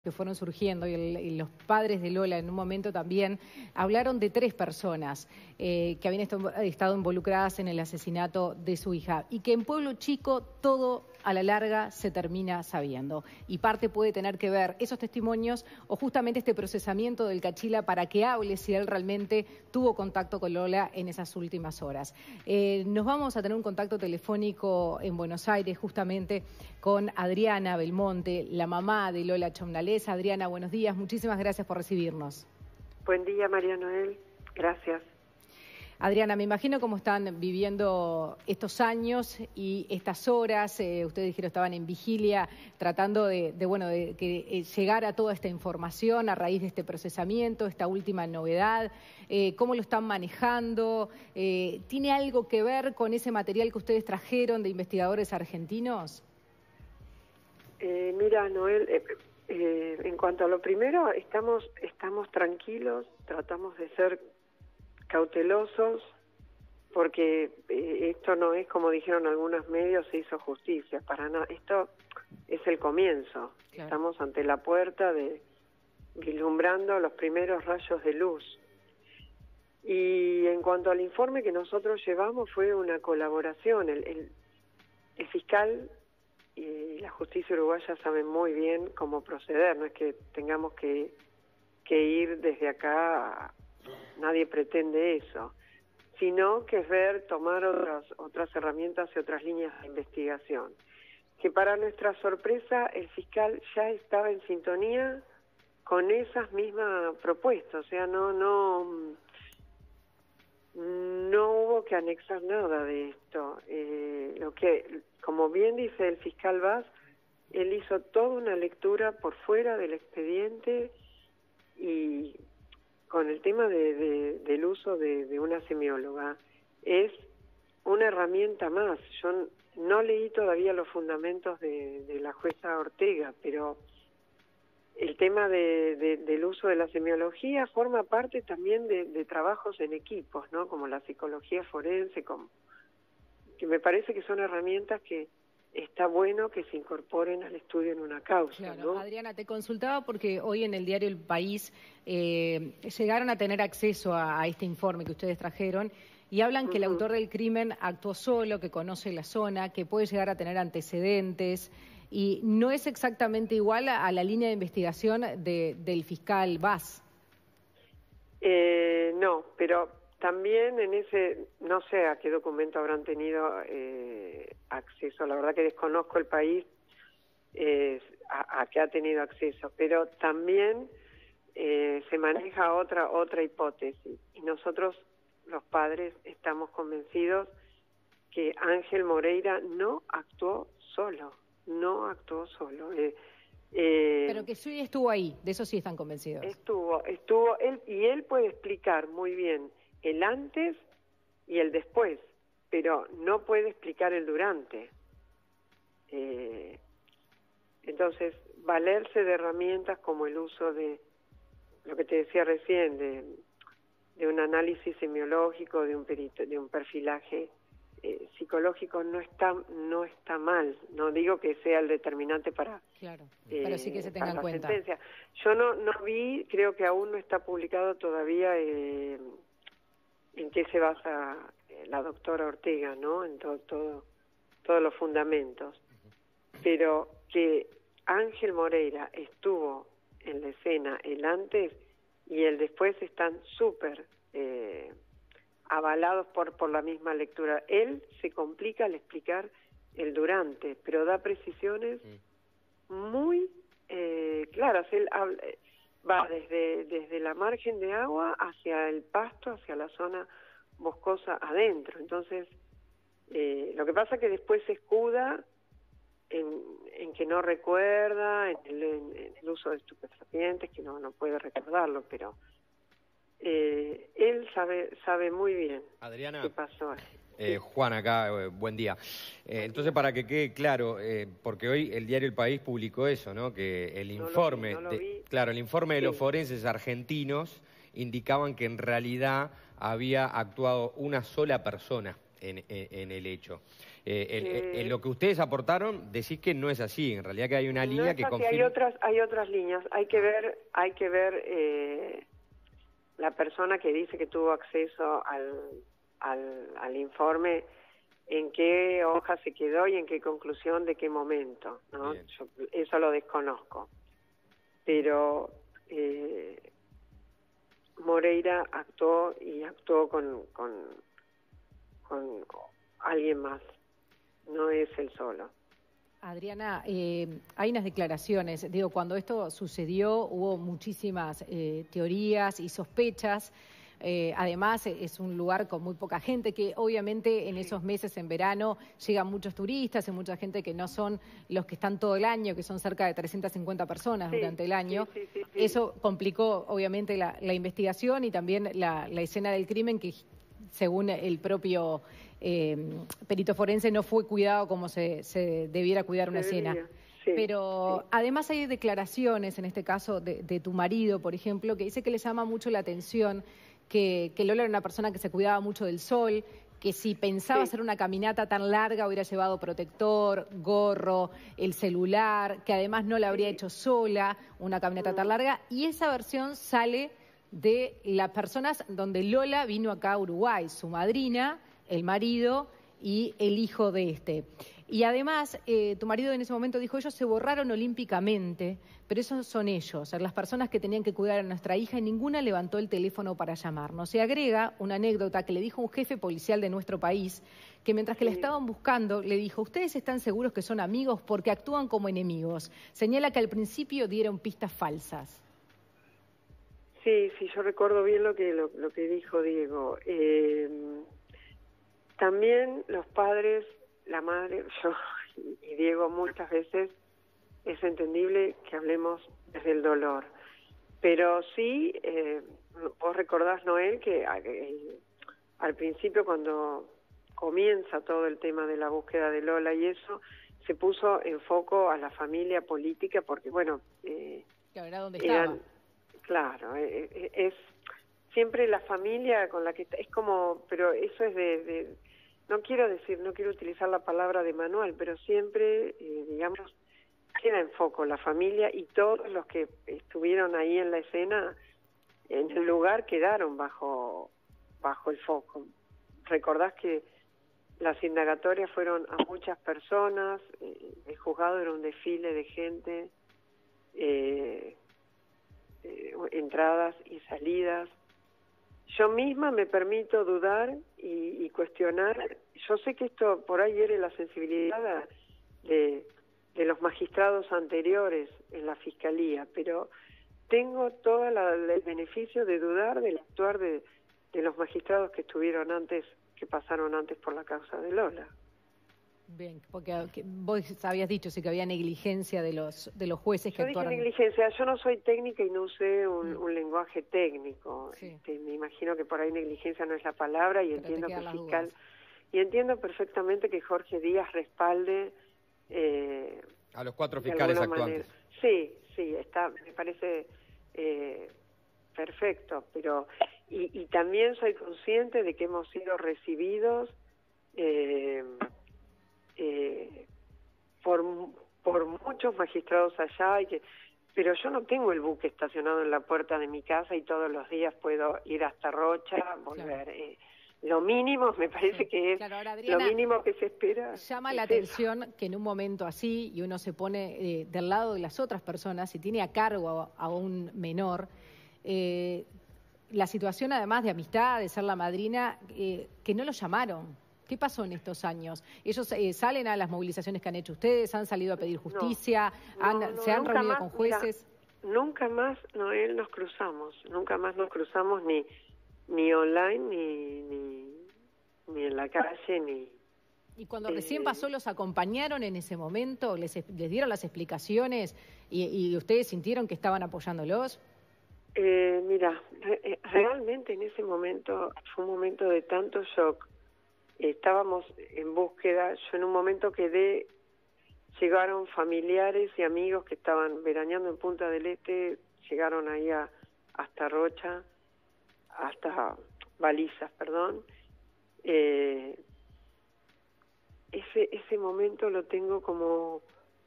que fueron surgiendo y los padres de Lola en un momento también hablaron de 3 personas que habían estado involucradas en el asesinato de su hija y que en Pueblo Chico todo a la larga se termina sabiendo y parte puede tener que ver esos testimonios o justamente este procesamiento del Cachila para que hable si él realmente tuvo contacto con Lola en esas últimas horas. Nos vamos a tener un contacto telefónico en Buenos Aires justamente con Adriana Belmonte, la mamá de Lola Chomnalés. Adriana, buenos días, muchísimas gracias por recibirnos. Buen día, María Noel, gracias. Adriana, me imagino cómo están viviendo estos años y estas horas. Ustedes dijeron estaban en vigilia tratando de que llegara toda esta información a raíz de este procesamiento, esta última novedad. ¿Cómo lo están manejando? ¿Tiene algo que ver con ese material que ustedes trajeron de investigadores argentinos? Mira, Noel, en cuanto a lo primero, estamos tranquilos, tratamos de ser cautelosos, porque esto no es, como dijeron algunos medios, se hizo justicia, para nada. Esto es el comienzo. Claro. Estamos ante la puerta vislumbrando los primeros rayos de luz. Y en cuanto al informe que nosotros llevamos, fue una colaboración. El fiscal y la justicia uruguaya saben muy bien cómo proceder, no es que tengamos que ir desde acá. Nadie pretende eso, sino que es tomar otras herramientas y otras líneas de investigación. Que para nuestra sorpresa el fiscal ya estaba en sintonía con esas mismas propuestas, o sea, no hubo que anexar nada de esto. Lo que, como bien dice el fiscal Vaz, él hizo toda una lectura por fuera del expediente y con el tema del uso de una semióloga, es una herramienta más. Yo no leí todavía los fundamentos de la jueza Ortega, pero el tema del uso de la semiología forma parte también de trabajos en equipos, ¿no? Como la psicología forense, que me parece que son herramientas que está bueno que se incorporen al estudio en una causa. Claro, ¿no? Adriana, te consultaba porque hoy en el diario El País llegaron a tener acceso a este informe que ustedes trajeron y hablan que el autor del crimen actuó solo, que conoce la zona, que puede llegar a tener antecedentes y no es exactamente igual a la línea de investigación del fiscal Vaz. No, pero también en ese, no sé a qué documento habrán tenido acceso, la verdad que desconozco el país a qué ha tenido acceso, pero también se maneja otra hipótesis y nosotros los padres estamos convencidos que Ángel Moreira no actuó solo. Pero que sí estuvo ahí, de eso sí están convencidos. Estuvo él, y él puede explicar muy bien el antes y el después, pero no puede explicar el durante. Entonces, valerse de herramientas como el uso de lo que te decía recién, de un análisis semiológico, de un perfilaje psicológico no está mal. No digo que sea el determinante para claro, pero sí que se tenga en cuenta. Sentencia. Yo no vi, creo que aún no está publicado todavía en qué se basa la doctora Ortega, ¿no? En todos los fundamentos. Pero que Ángel Moreira estuvo en la escena el antes y el después están súper avalados por la misma lectura. Él se complica al explicar el durante, pero da precisiones muy claras. Él va desde la margen de agua hacia el pasto, hacia la zona boscosa adentro. Entonces, lo que pasa es que después se escuda en que no recuerda, en el uso de estupefacientes, que no puede recordarlo, pero él sabe muy bien, Adriana, qué pasó ahí. Juan acá, buen día. Entonces, para que quede claro, porque hoy el diario El País publicó eso, ¿no? Que el informe, el informe de los forenses argentinos indicaban que en realidad había actuado una sola persona en el hecho. En lo que ustedes aportaron, decís que no es así, en realidad que hay una línea que confirma... Hay otras líneas, hay que ver la persona que dice que tuvo acceso al informe, en qué hoja se quedó y en qué conclusión, de qué momento, ¿no? Yo eso lo desconozco. Pero Moreira actuó con alguien más, no es él solo. Adriana, hay unas declaraciones, digo, cuando esto sucedió hubo muchísimas teorías y sospechas. Además, es un lugar con muy poca gente, que obviamente en esos meses en verano llegan muchos turistas y mucha gente que no son los que están todo el año, que son cerca de 350 personas durante el año. Eso complicó obviamente la investigación y también la escena del crimen, que según el propio perito forense no fue cuidado como se debiera cuidar una escena. Pero además hay declaraciones, en este caso de tu marido, por ejemplo, que dice que le llama mucho la atención que Lola era una persona que se cuidaba mucho del sol, que si pensaba hacer una caminata tan larga hubiera llevado protector, gorro, el celular, que además no la habría hecho sola, una caminata tan larga, y esa versión sale de las personas donde Lola vino acá a Uruguay, su madrina, el marido y el hijo de este. Y además, tu marido en ese momento dijo, ellos se borraron olímpicamente, pero esos son ellos, las personas que tenían que cuidar a nuestra hija, y ninguna levantó el teléfono para llamarnos. Se agrega una anécdota que le dijo un jefe policial de nuestro país, que mientras que la estaban buscando, le dijo, ¿ustedes están seguros que son amigos? Porque actúan como enemigos. Señala que al principio dieron pistas falsas. Sí, yo recuerdo bien lo que dijo Diego. También los padres, la madre, yo y Diego, muchas veces es entendible que hablemos desde el dolor. Pero sí, vos recordás, Noel, que al principio, cuando comienza todo el tema de la búsqueda de Lola y eso, se puso en foco a la familia política porque, bueno... Claro, era donde estaba. Claro, es siempre la familia con la que... Es como, pero eso es no quiero utilizar la palabra de manual, pero siempre, digamos, queda en foco la familia, y todos los que estuvieron ahí en la escena, en el lugar, quedaron bajo el foco. Recordás que las indagatorias fueron a muchas personas, el juzgado era un desfile de gente, entradas y salidas. Yo misma me permito dudar y cuestionar. Yo sé que esto por ahí hiere la sensibilidad de los magistrados anteriores en la Fiscalía, pero tengo todo el beneficio de dudar del actuar de los magistrados que estuvieron antes, que pasaron antes por la causa de Lola. Bien, porque vos habías dicho sí que había negligencia de los jueces que actuaron. Yo dije negligencia, yo no soy técnica y no usé un lenguaje técnico. Sí. Me imagino que por ahí negligencia no es la palabra, y entiendo que el fiscal... Y entiendo perfectamente que Jorge Díaz respalde... a los 4 fiscales actuantes. Sí, me parece perfecto, pero... Y también soy consciente de que hemos sido recibidos... por muchos magistrados allá, pero yo no tengo el buque estacionado en la puerta de mi casa y todos los días puedo ir hasta Rocha, volver. Claro. Lo mínimo, me parece que es ahora, Adriana, lo mínimo que se espera. Llama la atención que en un momento así, y uno se pone del lado de las otras personas y tiene a cargo a un menor, la situación además de amistad, de ser la madrina, que no lo llamaron. ¿Qué pasó en estos años? ¿Ellos salen a las movilizaciones que han hecho ustedes? ¿Han salido a pedir justicia? ¿Se han reunido con jueces? Mira, nunca más, Noel, nos cruzamos. Nunca más nos cruzamos ni online, ni en la calle, ni... ¿Y cuando recién pasó, los acompañaron en ese momento? ¿Les dieron las explicaciones y ustedes sintieron que estaban apoyándolos? Mira, realmente en ese momento fue un momento de tanto shock. Estábamos en búsqueda, yo en un momento llegaron familiares y amigos que estaban veraneando en Punta del Este, llegaron ahí hasta Rocha, hasta Balizas, perdón, ese momento lo tengo como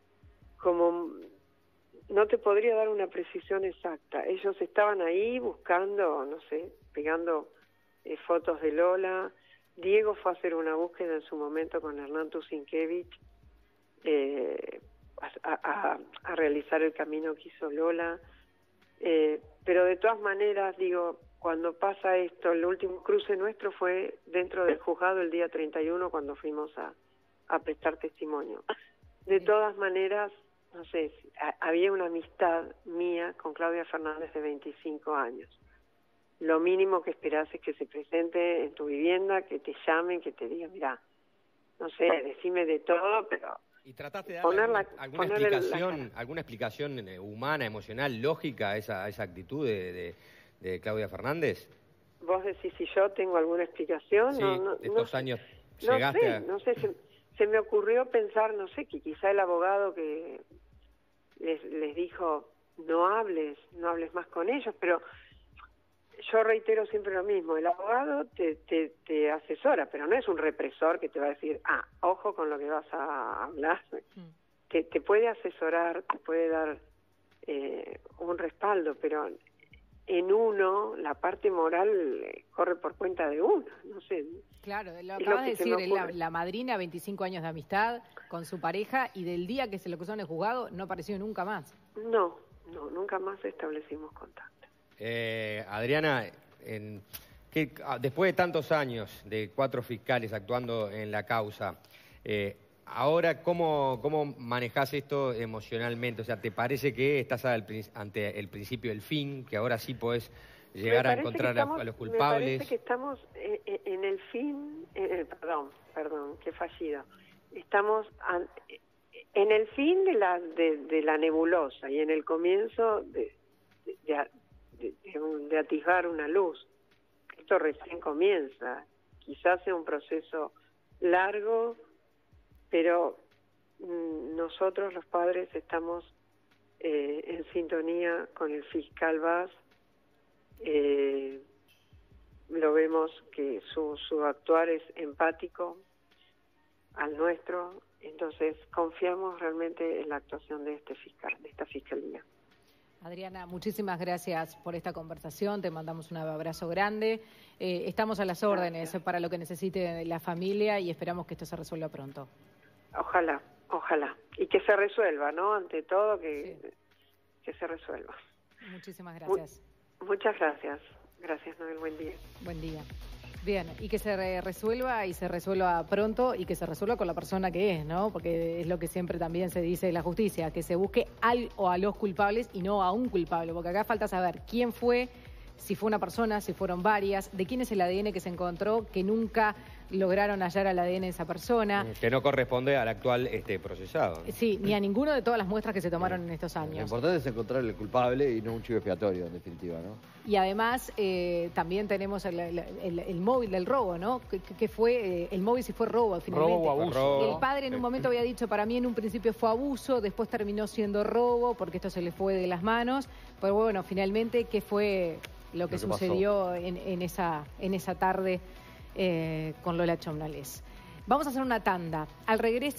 no te podría dar una precisión exacta. Ellos estaban ahí buscando, no sé, pegando fotos de Lola. Diego fue a hacer una búsqueda en su momento con Hernán Tusinkiewicz a realizar el camino que hizo Lola. Pero de todas maneras, digo, cuando pasa esto, el último cruce nuestro fue dentro del juzgado el día 31 cuando fuimos a prestar testimonio. De todas maneras, no sé, había una amistad mía con Claudia Fernández de 25 años. Lo mínimo que esperás es que se presente en tu vivienda, que te llamen, que te digan, mira, no sé, decime de todo, pero... ¿Y trataste de dar alguna explicación humana, emocional, lógica a esa actitud de Claudia Fernández? ¿Vos decís si yo tengo alguna explicación? Sí, estos años no llegaste sé, no sé, se me ocurrió pensar, no sé, que quizá el abogado que les dijo, no hables más con ellos, pero yo reitero siempre lo mismo, el abogado te asesora, pero no es un represor que te va a decir, ojo con lo que vas a hablar. Te puede asesorar, te puede dar un respaldo, pero en uno, la parte moral corre por cuenta de uno, no sé. Claro, lo acabas de decir, la madrina, 25 años de amistad con su pareja, y del día que se lo acusó en el juzgado no apareció nunca más. No, nunca más establecimos contacto. Adriana, después de tantos años de 4 fiscales actuando en la causa, ahora, ¿cómo manejás esto emocionalmente? O sea, ¿te parece que estás ante el principio del fin, que ahora sí podés llegar a encontrar a los culpables? Me parece que estamos en el fin, perdón, qué fallido. Estamos en el fin de la nebulosa y en el comienzo de atisbar una luz. Esto recién comienza. Quizás sea un proceso largo, pero nosotros los padres estamos en sintonía con el fiscal Vaz. Lo vemos que su actuar es empático al nuestro, entonces confiamos realmente en la actuación de este fiscal, de esta fiscalía. Adriana, muchísimas gracias por esta conversación, te mandamos un abrazo grande. Estamos a las órdenes para lo que necesite la familia y esperamos que esto se resuelva pronto. Ojalá. Y que se resuelva, ¿no? Ante todo, que se resuelva. Muchísimas gracias. Muchas gracias. Gracias, Noel. Buen día. Buen día. Bien, y que se resuelva, y se resuelva pronto, y que se resuelva con la persona que es, ¿no? Porque es lo que siempre también se dice de la justicia, que se busque al o a los culpables y no a un culpable, porque acá falta saber quién fue, si fue una persona, si fueron varias, de quién es el ADN que se encontró, que nunca lograron hallar al ADN de esa persona. Que no corresponde al actual procesado, ¿no? Sí, ni a ninguno de todas las muestras que se tomaron en estos años. Lo importante es encontrar el culpable y no un chivo expiatorio, en definitiva, ¿no? Y además también tenemos el móvil del robo, ¿no? Que fue el móvil, si fue robo finalmente. Robo o abuso. El padre en un momento había dicho, para mí en un principio fue abuso, después terminó siendo robo, porque esto se le fue de las manos. Pero bueno, finalmente, ¿qué fue lo que sucedió en esa tarde con Lola Chomnales? Vamos a hacer una tanda. Al regreso